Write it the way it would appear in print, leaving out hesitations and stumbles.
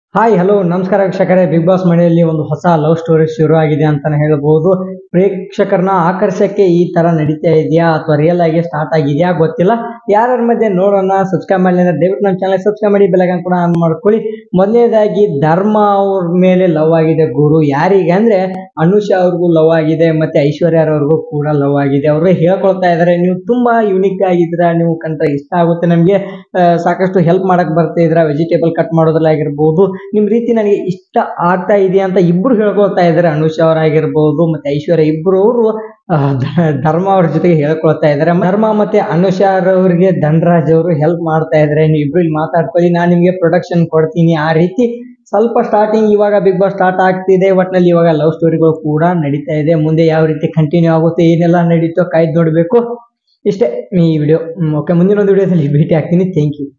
Hi hello ನಮಸ್ಕಾರ ವೀಕ್ಷಕರೇ. Big boss ಮನೆಯಲ್ಲಿ ಒಂದು ಹೊಸ ಲವ್ ಸ್ಟೋರಿ ಶುರು ಆಗಿದೆ ಅಂತಾನೆ ಹೇಳ್ಬೋದು. ಪ್ರೇಕ್ಷಕರನ್ನ ಆಕರ್ಷಕ್ಕೆ ಈ ತರ ನಡೀತಾ ಇದೆಯಾ ಅಥವಾ ರಿಯಲ್ ಆಗಿ ಸ್ಟಾರ್ಟ್ ಆಗಿದೆಯಾ ಗೊತ್ತಿಲ್ಲ. ಯಾರ್ಯಾರ ಮಧ್ಯೆ ನೋಡೋಣ. ಸಬ್ಸ್ಕ್ರೈಬ್ ಮಾಡಿ ಅಂದ್ರೆ ದಯವಿಟ್ಟು ನಮ್ಮ ಚಾನಲ್ ಸಬ್ಸ್ಕ್ರೈಬ್ ಮಾಡಿ, ಬೆಲ್ ಐಕಾನ್ ಕೂಡ ಆನ್ ಮಾಡ್ಕೊಳ್ಳಿ. ಮೊದಲನೇದಾಗಿ ಧರ್ಮ ಅವ್ರ ಮೇಲೆ ಲವ್ ಆಗಿದೆ ಗುರು. ಯಾರಿಗೆ ಅಂದ್ರೆ ಅನುಷಾ ಅವ್ರಿಗೂ ಲವ್ ಆಗಿದೆ, ಮತ್ತೆ ಐಶ್ವರ್ಯ ಅವ್ರಿಗೂ ಕೂಡ ಲವ್ ಆಗಿದೆ. ಅವ್ರಿಗೆ ಹೇಳ್ಕೊಳ್ತಾ ಇದಾರೆ, ನೀವು ತುಂಬಾ ಯುನಿಕ್ ಆಗಿದ್ರ, ನೀವು ಕಂಡ್ರೆ ಇಷ್ಟ ಆಗುತ್ತೆ ನಮ್ಗೆ, ಸಾಕಷ್ಟು ಹೆಲ್ಪ್ ಮಾಡಕ್ ಬರ್ತಾ ಇದ್ರ, ವೆಜಿಟೇಬಲ್ ಕಟ್ ಮಾಡೋದ್ರಲ್ಲಿ ಆಗಿರ್ಬೋದು, ನಿಮ್ ರೀತಿ ನನಗೆ ಇಷ್ಟ ಆಗ್ತಾ ಇದೆ ಅಂತ ಇಬ್ರು ಹೇಳ್ಕೊಳ್ತಾ ಇದಾರೆ. ಅನುಷಾ ಅವರಾಗಿರ್ಬೋದು ಮತ್ತೆ ಐಶ್ವರ್ಯ ಇಬ್ರು ಅವರು ಧರ್ಮ ಅವ್ರ ಜೊತೆಗೆ ಹೇಳ್ಕೊಳ್ತಾ ಇದಾರೆ. ಧರ್ಮ ಮತ್ತೆ ಅನುಷಾ ಅವ್ರಿಗೆ ಧನರಾಜ್ ಅವರು ಹೆಲ್ಪ್ ಮಾಡ್ತಾ ಇದಾರೆ, ನೀವು ಇಬ್ರು ಇಲ್ಲಿ ಮಾತಾಡ್ಕೊಳ್ಳಿ, ನಾನು ನಿಮ್ಗೆ ಪ್ರೊಡಕ್ಷನ್ ಕೊಡ್ತೀನಿ. ಆ ರೀತಿ ಸ್ವಲ್ಪ ಸ್ಟಾರ್ಟಿಂಗ್ ಇವಾಗ ಬಿಗ್ ಬಾಸ್ ಸ್ಟಾರ್ಟ್ ಆಗ್ತಿದೆ. ಒಟ್ನಲ್ಲಿ ಇವಾಗ ಲವ್ ಸ್ಟೋರಿಗಳು ಕೂಡ ನಡೀತಾ ಇದೆ. ಮುಂದೆ ಯಾವ ರೀತಿ ಕಂಟಿನ್ಯೂ ಆಗುತ್ತೆ, ಏನೆಲ್ಲ ನಡೀತೋ ಕಾಯ್ದು ನೋಡ್ಬೇಕು. ಇಷ್ಟೇ ಈ ವಿಡಿಯೋ. ಓಕೆ, ಮುಂದಿನ ಒಂದು ವಿಡಿಯೋದಲ್ಲಿ ಭೇಟಿ ಆಗ್ತೀನಿ. Thank you.